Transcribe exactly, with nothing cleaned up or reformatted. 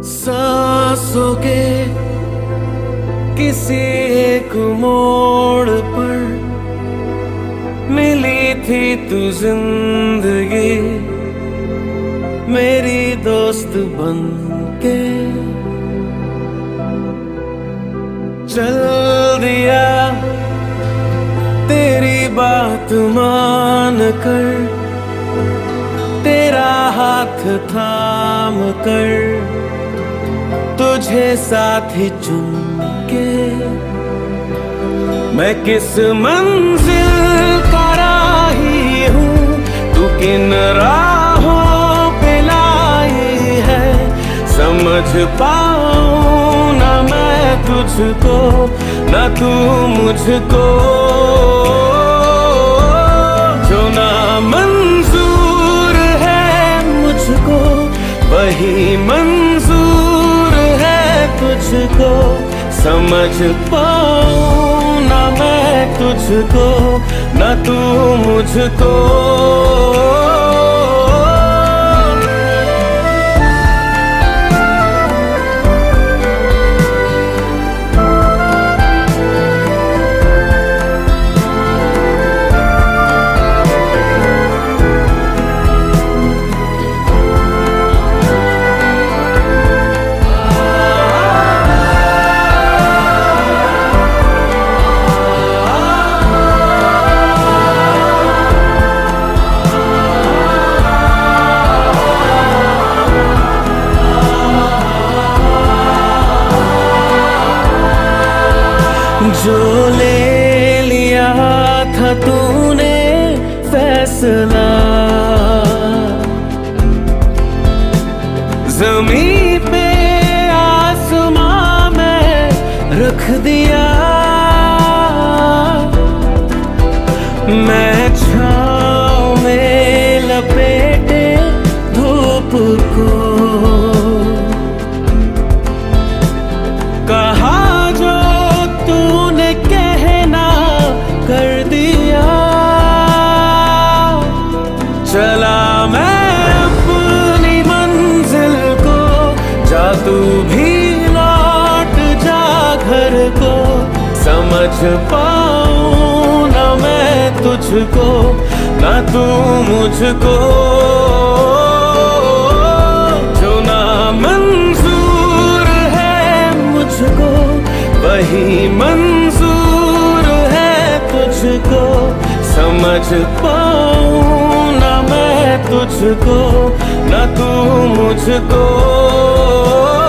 सांसों के किसी एक मोड़ पर मिली थी तू जिंदगी, मेरी दोस्त बनके चल दिया तेरी बात मान कर, तेरा हाथ थाम कर तुझे साथ ही चुन के मैं किस मंजिल का राही हूँ, तू किन राहों पे लाई है। समझ पाऊँ ना मैं तुझको ना तू मुझको, जो ना मंजूर है मुझको वही मंजूर है तुझको। समझ पाऊँ ना मैं तुझको ना तू मुझको। जो ले लिया था तूने फैसला, ज़मीं पे आसमां में रख दिया। मैं छाँव में लपेटे धूप को, कहा जो तूने कहना कर दिया। चला मैं अपनी मंजिल को, जा तू भी लौट जा घर को। समझ पाऊँ ना मैं तुझको ना तू मुझको, जो ना मंजूर है मुझको वही मंजूर है तुझको। समझ पाऊँ ना मैं तुझको ना तू मुझको।